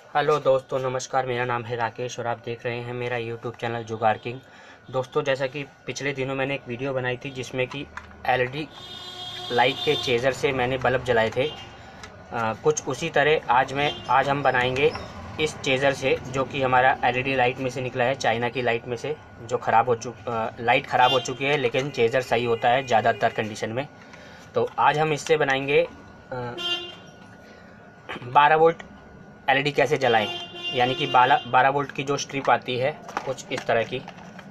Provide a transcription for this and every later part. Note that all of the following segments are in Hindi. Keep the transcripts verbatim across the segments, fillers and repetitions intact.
हेलो दोस्तों, नमस्कार। मेरा नाम है राकेश और आप देख रहे हैं मेरा यूट्यूब चैनल जुगाड़ किंग। दोस्तों, जैसा कि पिछले दिनों मैंने एक वीडियो बनाई थी जिसमें कि एलईडी लाइट के चेज़र से मैंने बल्ब जलाए थे। आ, कुछ उसी तरह आज मैं आज हम बनाएंगे इस चेज़र से, जो कि हमारा एलईडी लाइट में से निकला है, चाइना की लाइट में से, जो ख़राब हो चुक लाइट ख़राब हो चुकी है, लेकिन चेज़र सही होता है ज़्यादातर कंडीशन में। तो आज हम इससे बनाएंगे बारह वोल्ट एलईडी कैसे जलाएं, यानी कि बारह बारह वोल्ट की जो स्ट्रिप आती है कुछ इस तरह की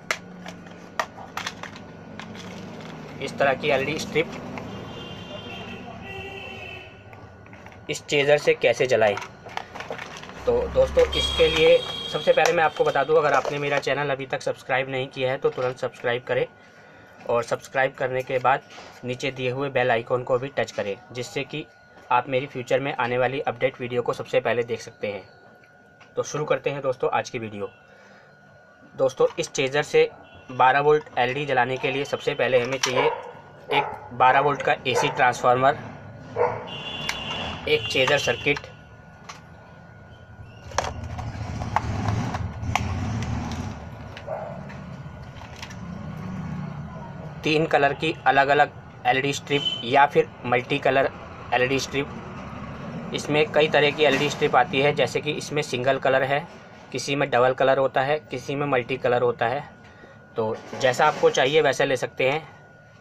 इस तरह की एलईडी स्ट्रिप इस चेज़र से कैसे जलाएं। तो दोस्तों, इसके लिए सबसे पहले मैं आपको बता दूं, अगर आपने मेरा चैनल अभी तक सब्सक्राइब नहीं किया है तो तुरंत सब्सक्राइब करें और सब्सक्राइब करने के बाद नीचे दिए हुए बेल आइकॉन को भी टच करें, जिससे कि आप मेरी फ्यूचर में आने वाली अपडेट वीडियो को सबसे पहले देख सकते हैं। तो शुरू करते हैं दोस्तों आज की वीडियो। दोस्तों, इस चेज़र से बारह वोल्ट एलईडी जलाने के लिए सबसे पहले हमें चाहिए एक बारह वोल्ट का एसी ट्रांसफार्मर, एक चेज़र सर्किट, तीन कलर की अलग अलग एलईडी स्ट्रिप या फिर मल्टी कलर एलईडी स्ट्रिप। इसमें कई तरह की एलईडी स्ट्रिप आती है, जैसे कि इसमें सिंगल कलर है, किसी में डबल कलर होता है, किसी में मल्टी कलर होता है। तो जैसा आपको चाहिए वैसा ले सकते हैं।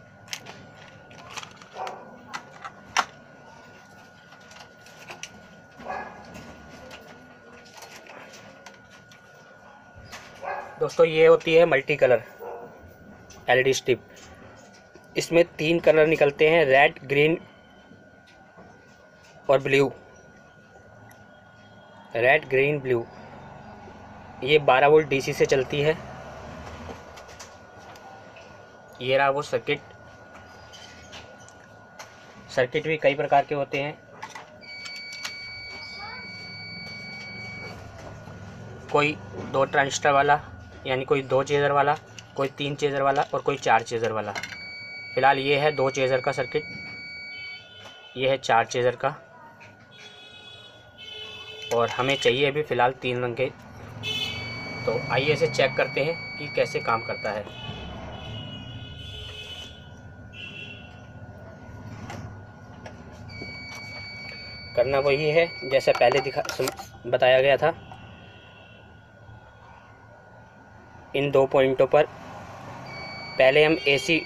दोस्तों, ये होती है मल्टी कलर एलईडी स्ट्रिप। इसमें तीन कलर निकलते हैं, रेड, ग्रीन और ब्लू। Red, green, blue. ये बारह वोल्ट डीसी से चलती है। ये रहा वो सर्किट। सर्किट भी कई प्रकार के होते हैं, कोई दो ट्रांजिस्टर वाला, यानी कोई दो चेज़र वाला, कोई तीन चेज़र वाला और कोई चार चेज़र वाला। फ़िलहाल ये है दो चेज़र का सर्किट, ये है चार चेज़र का, और हमें चाहिए अभी फ़िलहाल तीन रंग के। तो आइए इसे चेक करते हैं कि कैसे काम करता है। करना वही है जैसे पहले दिखा बताया गया था। इन दो पॉइंटों पर पहले हम एसी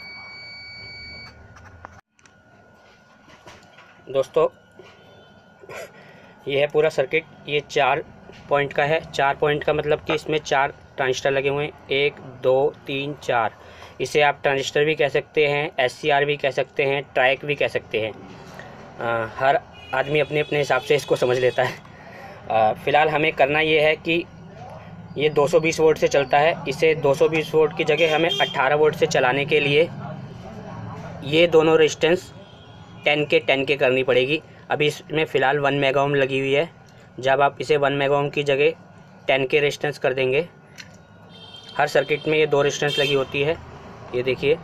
दोस्तों, ये है पूरा सर्किट। ये चार पॉइंट का है। चार पॉइंट का मतलब कि इसमें चार ट्रांजिस्टर लगे हुए हैं, एक, दो, तीन, चार। इसे आप ट्रांजिस्टर भी कह सकते हैं, एससीआर भी कह सकते हैं, ट्राइक भी कह सकते हैं। आ, हर आदमी अपने अपने हिसाब से इसको समझ लेता है। फ़िलहाल हमें करना ये है कि ये दो सौ बीस वोल्ट से चलता है। इसे दो सौ बीस वोल्ट की जगह हमें अठारह वोल्ट से चलाने के लिए ये दोनों रेजिस्टेंस टेन के टेन के करनी पड़ेगी। अभी इसमें फ़िलहाल वन मेगा ओम लगी हुई है। जब आप इसे वन मेगा ओम की जगह टेन के रेजिस्टेंस कर देंगे, हर सर्किट में ये दो रेजिस्टेंस लगी होती है। ये देखिए,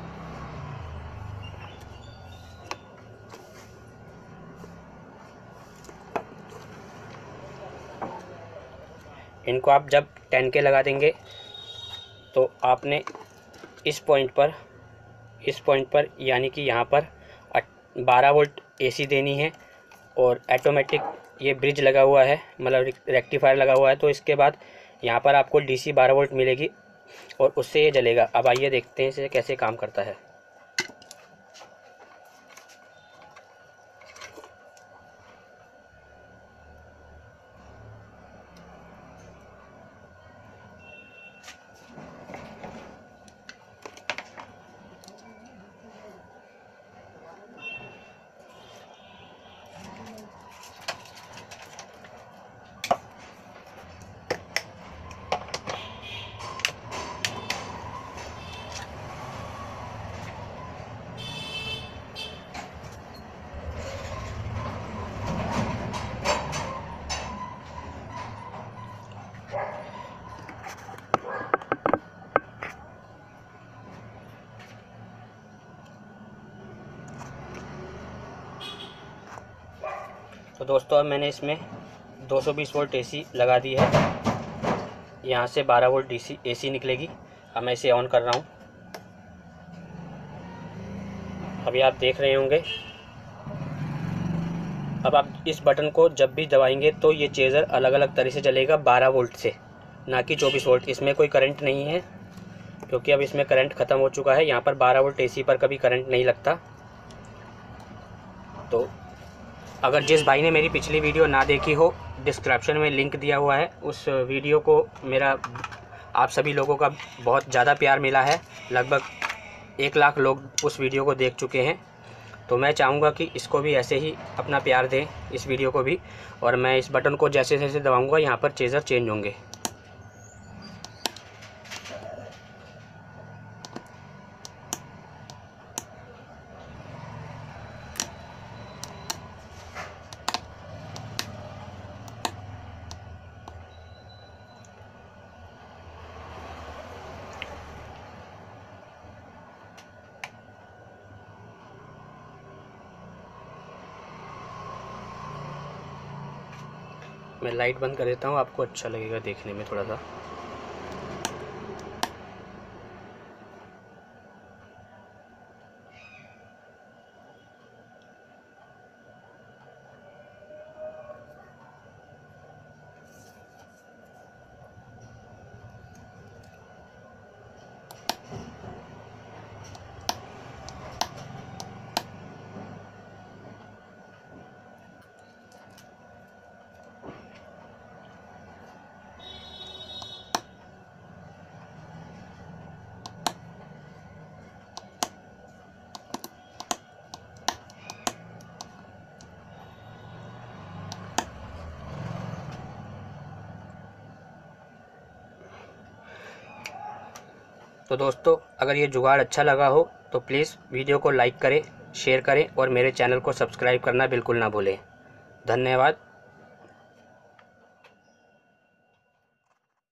इनको आप जब टेन के लगा देंगे तो आपने इस पॉइंट पर इस पॉइंट पर यानी कि यहाँ पर बारह वोल्ट एसी देनी है, और ऑटोमेटिक ये ब्रिज लगा हुआ है, मतलब रेक्टिफायर लगा हुआ है। तो इसके बाद यहाँ पर आपको डीसी बारह वोल्ट मिलेगी और उससे ये जलेगा। अब आइए देखते हैं इसे कैसे काम करता है। तो दोस्तों, अब मैंने इसमें दो सौ बीस वोल्ट एसी लगा दी है। यहाँ से बारह वोल्ट डीसी एसी निकलेगी। अब मैं इसे ऑन कर रहा हूँ। अभी आप देख रहे होंगे। अब आप इस बटन को जब भी दबाएंगे तो ये चेज़र अलग अलग तरह से चलेगा, बारह वोल्ट से, ना कि चौबीस वोल्ट। इसमें कोई करंट नहीं है क्योंकि अब इसमें करंट ख़त्म हो चुका है। यहाँ पर बारह वोल्ट एसी पर कभी करंट नहीं लगता। तो अगर जिस भाई ने मेरी पिछली वीडियो ना देखी हो, डिस्क्रिप्शन में लिंक दिया हुआ है। उस वीडियो को मेरा आप सभी लोगों का बहुत ज़्यादा प्यार मिला है। लगभग एक लाख लोग उस वीडियो को देख चुके हैं। तो मैं चाहूँगा कि इसको भी ऐसे ही अपना प्यार दें, इस वीडियो को भी। और मैं इस बटन को जैसे जैसे दबाऊँगा यहाँ पर चेज़र चेंज होंगे। मैं लाइट बंद कर देता हूँ, आपको अच्छा लगेगा देखने में थोड़ा सा। तो दोस्तों, अगर ये जुगाड़ अच्छा लगा हो तो प्लीज़ वीडियो को लाइक करें, शेयर करें और मेरे चैनल को सब्सक्राइब करना बिल्कुल ना भूलें। धन्यवाद।